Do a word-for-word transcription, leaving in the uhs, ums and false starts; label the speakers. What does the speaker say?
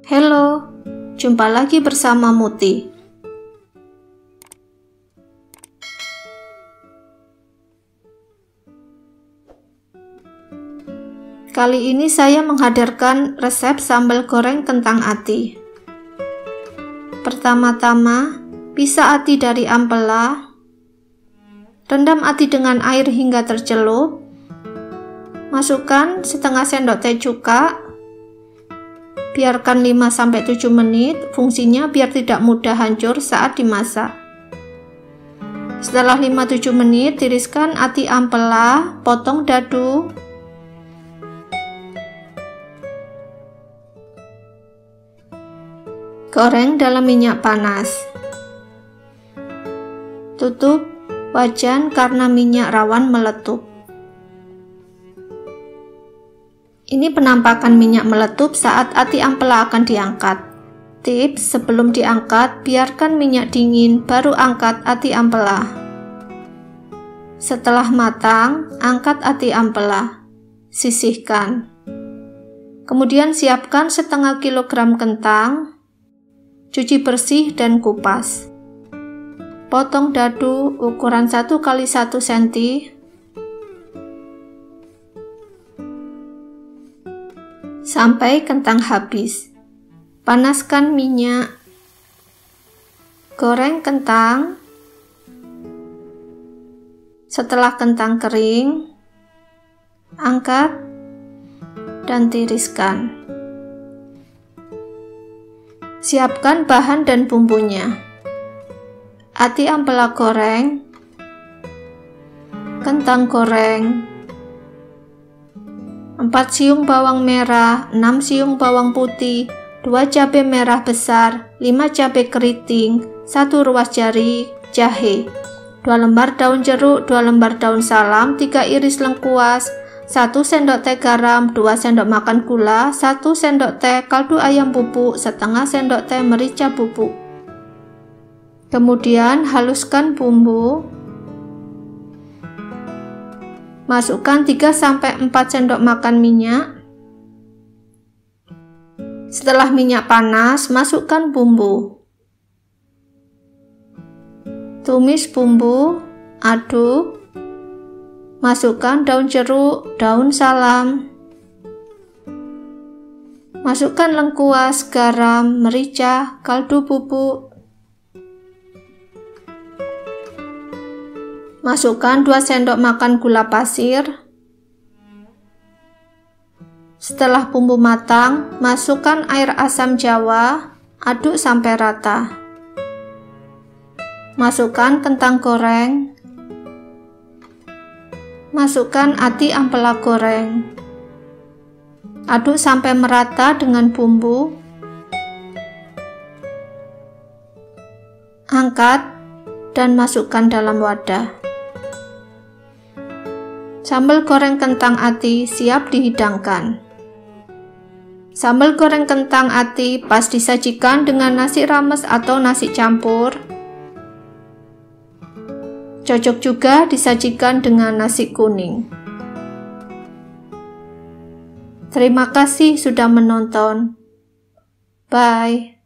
Speaker 1: Halo, jumpa lagi bersama Muti. Kali ini saya menghadirkan resep sambal goreng kentang ati. Pertama-tama, pisah ati dari ampela. Rendam ati dengan air hingga tercelup. Masukkan setengah sendok teh cuka. Biarkan lima sampai tujuh menit, fungsinya biar tidak mudah hancur saat dimasak. Setelah lima sampai tujuh menit, tiriskan ati ampela, potong dadu. Goreng dalam minyak panas. Tutup wajan karena minyak rawan meletup. Ini penampakan minyak meletup saat ati ampela akan diangkat. Tips, sebelum diangkat, biarkan minyak dingin, baru angkat ati ampela. Setelah matang, angkat ati ampela. Sisihkan. Kemudian siapkan setengah kilogram kentang, cuci bersih dan kupas. Potong dadu ukuran satu kali satu sentimeter. Sampai kentang habis. Panaskan minyak. Goreng kentang. Setelah kentang kering, angkat dan tiriskan. Siapkan bahan dan bumbunya. Ati ampela goreng, kentang goreng, empat siung bawang merah, enam siung bawang putih, dua cabai merah besar, lima cabai keriting, satu ruas jari jahe, dua lembar daun jeruk, dua lembar daun salam, tiga iris lengkuas, satu sendok teh garam, dua sendok makan gula, satu sendok teh kaldu ayam bubuk, setengah sendok teh merica bubuk. Kemudian haluskan bumbu. Masukkan tiga sampai empat sendok makan minyak. Setelah minyak panas, masukkan bumbu. Tumis bumbu, aduk. Masukkan daun jeruk, daun salam. Masukkan lengkuas, garam, merica, kaldu bubuk. Masukkan dua sendok makan gula pasir. Setelah bumbu matang, masukkan air asam jawa, aduk sampai rata. Masukkan kentang goreng. Masukkan ati ampela goreng. Aduk sampai merata dengan bumbu. Angkat dan masukkan dalam wadah. Sambal goreng kentang ati siap dihidangkan. Sambal goreng kentang ati pas disajikan dengan nasi rames atau nasi campur. Cocok juga disajikan dengan nasi kuning. Terima kasih sudah menonton. Bye.